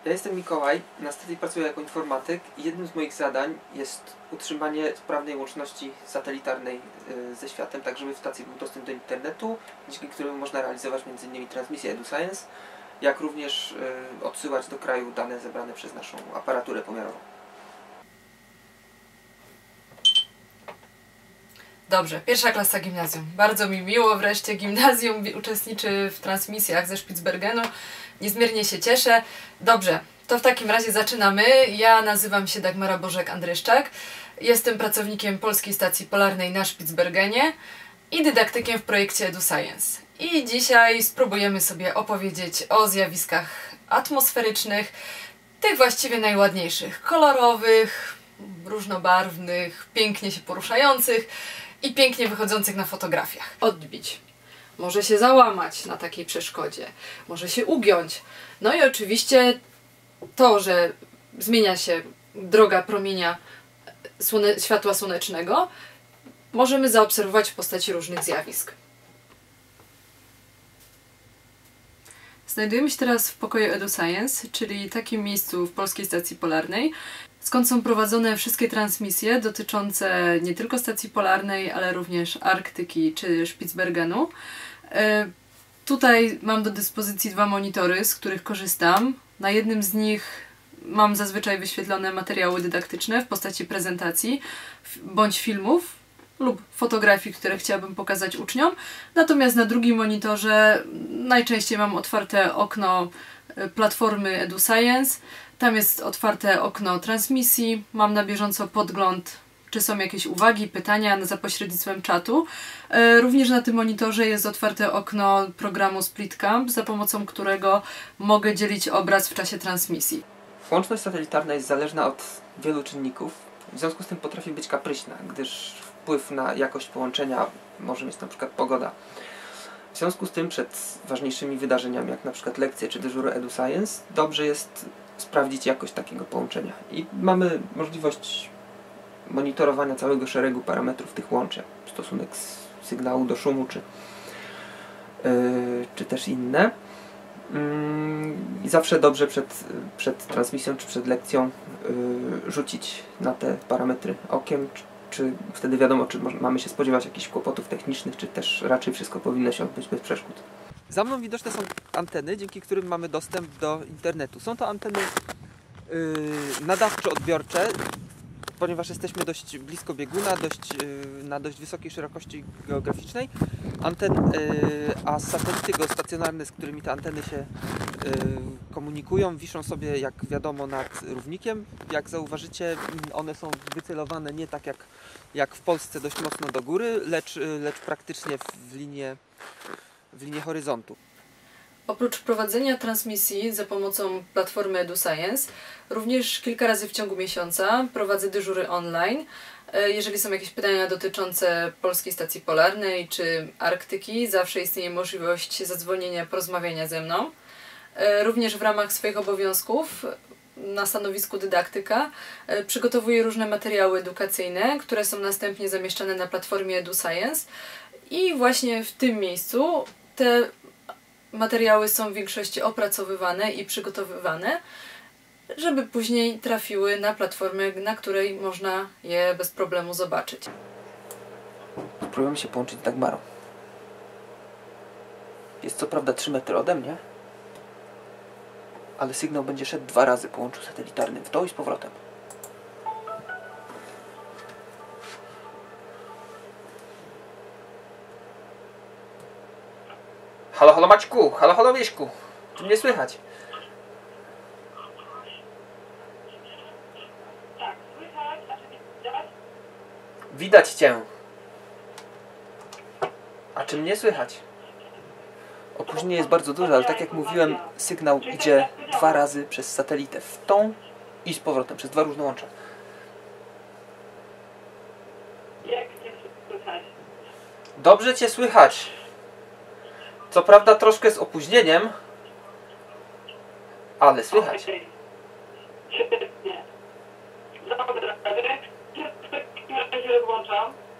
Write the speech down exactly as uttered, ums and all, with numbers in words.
Ja jestem Mikołaj, na stacji pracuję jako informatyk i jednym z moich zadań jest utrzymanie sprawnej łączności satelitarnej ze światem, tak żeby w stacji był dostęp do internetu, dzięki któremu można realizować między innymi transmisję EduScience, jak również odsyłać do kraju dane zebrane przez naszą aparaturę pomiarową. Dobrze, pierwsza klasa gimnazjum. Bardzo mi miło, wreszcie gimnazjum uczestniczy w transmisjach ze Spitsbergenu. Niezmiernie się cieszę. Dobrze, to w takim razie zaczynamy. Ja nazywam się Dagmara Bożek-Andryszczak. Jestem pracownikiem Polskiej Stacji Polarnej na Spitsbergenie i dydaktykiem w projekcie EduScience. I dzisiaj spróbujemy sobie opowiedzieć o zjawiskach atmosferycznych, tych właściwie najładniejszych, kolorowych, różnobarwnych, pięknie się poruszających i pięknie wychodzących na fotografiach. Odbić. Może się załamać na takiej przeszkodzie. Może się ugiąć. No i oczywiście to, że zmienia się droga promienia słone światła słonecznego, możemy zaobserwować w postaci różnych zjawisk. Znajdujemy się teraz w pokoju EduScience, czyli takim miejscu w Polskiej Stacji Polarnej, skąd są prowadzone wszystkie transmisje dotyczące nie tylko stacji polarnej, ale również Arktyki czy Spitsbergenu. E, tutaj mam do dyspozycji dwa monitory, z których korzystam. Na jednym z nich mam zazwyczaj wyświetlone materiały dydaktyczne w postaci prezentacji bądź filmów lub fotografii, które chciałabym pokazać uczniom. Natomiast na drugim monitorze najczęściej mam otwarte okno platformy EduScience. Tam jest otwarte okno transmisji. Mam na bieżąco podgląd, czy są jakieś uwagi, pytania za pośrednictwem czatu. Również na tym monitorze jest otwarte okno programu SplitCam, za pomocą którego mogę dzielić obraz w czasie transmisji. Łączność satelitarna jest zależna od wielu czynników, w związku z tym potrafi być kapryśna, gdyż wpływ na jakość połączenia może mieć na przykład pogoda. W związku z tym przed ważniejszymi wydarzeniami, jak na przykład lekcje czy dyżury EduScience, dobrze jest sprawdzić jakość takiego połączenia. I mamy możliwość monitorowania całego szeregu parametrów tych łączeń, stosunek sygnału do szumu, czy, yy, czy też inne. I zawsze dobrze przed, przed transmisją czy przed lekcją yy, rzucić na te parametry okiem, czy, czy wtedy wiadomo, czy mamy się spodziewać jakichś kłopotów technicznych, czy też raczej wszystko powinno się odbyć bez przeszkód. Za mną widoczne są anteny, dzięki którym mamy dostęp do internetu. Są to anteny yy, nadawczo-odbiorcze, ponieważ jesteśmy dość blisko bieguna, dość, yy, na dość wysokiej szerokości geograficznej. Anten, yy, a satelity geostacjonarne, z którymi te anteny się yy, komunikują, wiszą sobie, jak wiadomo, nad równikiem. Jak zauważycie, one są wycelowane nie tak jak, jak w Polsce dość mocno do góry, lecz, lecz praktycznie w linię, w linię horyzontu. Oprócz prowadzenia transmisji za pomocą platformy EduScience, również kilka razy w ciągu miesiąca prowadzę dyżury online. Jeżeli są jakieś pytania dotyczące Polskiej Stacji Polarnej czy Arktyki, zawsze istnieje możliwość zadzwonienia, porozmawiania ze mną. Również w ramach swoich obowiązków na stanowisku dydaktyka przygotowuję różne materiały edukacyjne, które są następnie zamieszczane na platformie EduScience i właśnie w tym miejscu te materiały są w większości opracowywane i przygotowywane, żeby później trafiły na platformę, na której można je bez problemu zobaczyć. Spróbujemy się połączyć z Dagmarą. Jest co prawda trzy metry ode mnie, ale sygnał będzie szedł dwa razy po łączu satelitarnym, w to i z powrotem. Halo, halo Maćku, halo, halo Wieśku, czy mnie słychać? Tak, słychać, a czy widać? Widać Cię. A czy mnie słychać? Opóźnienie jest bardzo duże, ale tak jak mówiłem, sygnał idzie dwa razy przez satelitę, w tą i z powrotem, przez dwa różne łącza. Jak nie słychać? Dobrze Cię słychać. Co prawda troszkę z opóźnieniem, ale słychać. Świetnie. Dobra, w takim razie włączam.